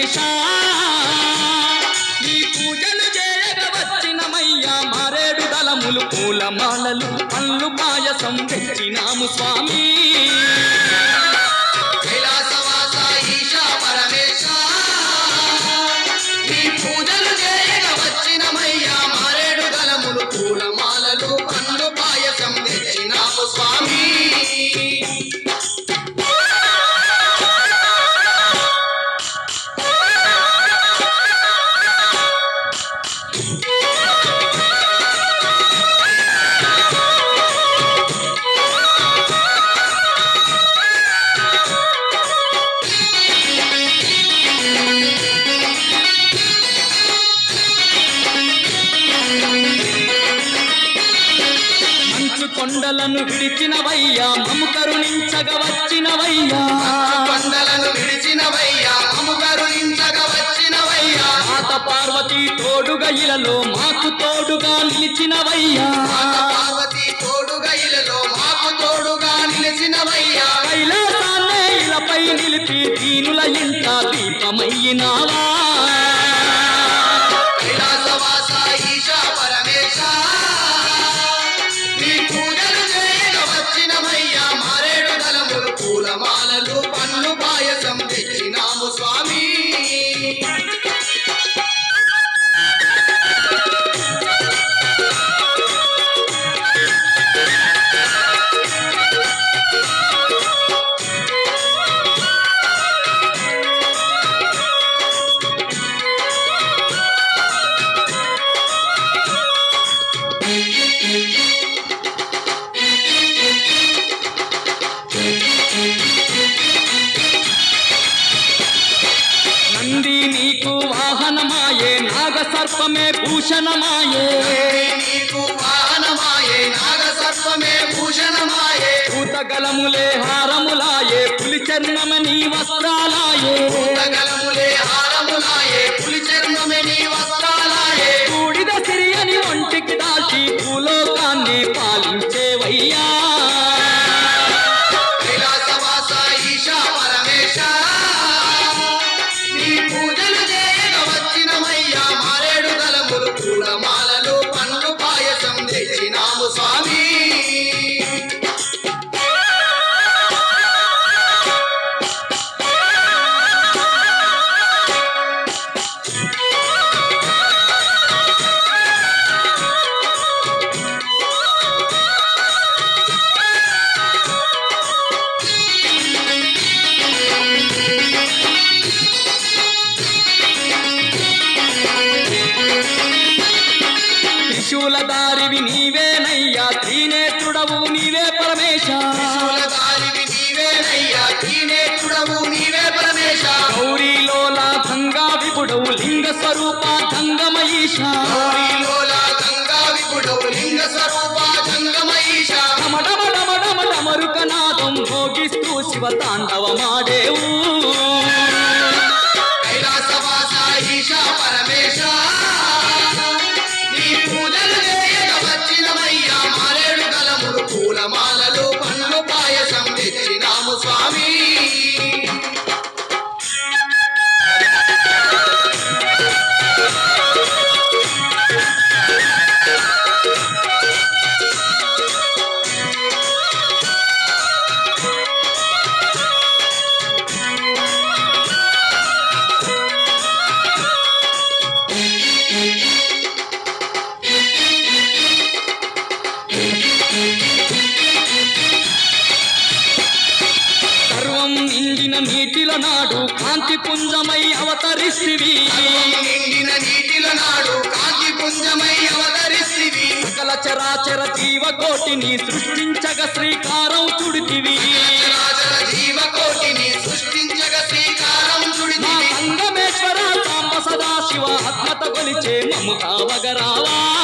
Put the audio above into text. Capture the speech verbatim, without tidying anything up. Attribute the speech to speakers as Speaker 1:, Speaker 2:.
Speaker 1: పరమేశ నీ పూజలు చేయగ వచ్చినమయ్యా మారేడు దళములు పూలమాలలు పండ్లు పాయసం తెచ్చినాము స్వామి
Speaker 2: కైలాసవాస ఈశ పరమేశ నీ పూజలు చేయగ వచ్చినమయ్యా మారేడు దళములు పూలమాలలు పండ్లు పాయసం తెచ్చినాము స్వామి
Speaker 1: కొండలను విడిచినవయ్యా మమ్ము కరుణించగ వచ్చినవయ్యా
Speaker 2: కొండలను విడిచినవయ్యా మమ్ము కరుణించగ వచ్చినవయ్యా
Speaker 1: మాత పార్వతి తోడుగా ఇలలో మాకు తోడుగా నిలిచినవయ్యా
Speaker 2: మాత పార్వతి తోడుగా ఇలలో మాకు తోడుగా నిలిచినవయ్యా
Speaker 1: కైలాసాన్నే ఇలపై నిలిపి దీనుల ఇంట దీపమయ్యినావా
Speaker 2: కైలాసవాస ఈశ పరమేశ నీ పూజలు చేయగ వచ్చినమయ్యా మారేడు దళములు పూలమాలలు పండ్లు పాయసం తెచ్చినాము స్వామి
Speaker 1: నంది నీకు వాహనమాయే నాగ సర్పమే భూషణమాయే
Speaker 2: నీకు వాహనమాయే నాగ సర్పమే భూషణమాయే
Speaker 1: భూతగలములే హారములాయే పులి చర్మమే నీ వస్త్రాలాయే
Speaker 2: భూతగలములే హారములాయే పులి చర్మమే నీ వస్త్రాలాయే
Speaker 1: కూడిద సిరియని ఒంటికి దాల్చి భూలోకాన్ని పాలించేవయ్యా
Speaker 2: కైలాసవాస ఈశ పరమేశ నీ పూజలు చేయగ వచ్చినమయ్యా మారేడు దళములు పూలమాలలు పండ్లు పాయసం తెచ్చినాము స్వామి
Speaker 1: త్రిశూలధారివి నీవేనయ్యా త్రినేత్రుడవు నీవే పరమేశ
Speaker 2: శూలధారివి నీవేనయ్యా త్రినేత్రుడవు నీవే పరమేశ
Speaker 1: గౌరీలోలా గంగా విపుడవు లింగ స్వరూప గంగమయీశ
Speaker 2: గౌరీలోలా గంగా విపుడవు లింగ స్వరూప జంగమయీశ
Speaker 1: డమరుకనాదం భోగిస్తూ శివ తాండవమాడేవు
Speaker 2: కైలాసవాస ఈశ పరమేశ నీ పూజలు చేయగ వచ్చినమయ్యా మారేడు దళములు పూలమాలలు పండ్లు పాయసం తెచ్చినాము స్వామి
Speaker 1: సర్వం నిండిన నీటిల నాడు కాంతి పుంజమై అవతరిస్తివి
Speaker 2: నిండిన నీటిల నాడు కాంతి పుంజమై అవతరిస్తివి
Speaker 1: సకల చరాచర జీవకోటిని సృష్టించగ శ్రీకారం చుడితివి
Speaker 2: చరాచర జీవకోటిని సృష్టించగ శ్రీకారం
Speaker 1: మా
Speaker 2: చుడితివి
Speaker 1: సంగమేశ్వర సాంబ సదాశివ ఆత్మత కొలిచే మము కావగరావా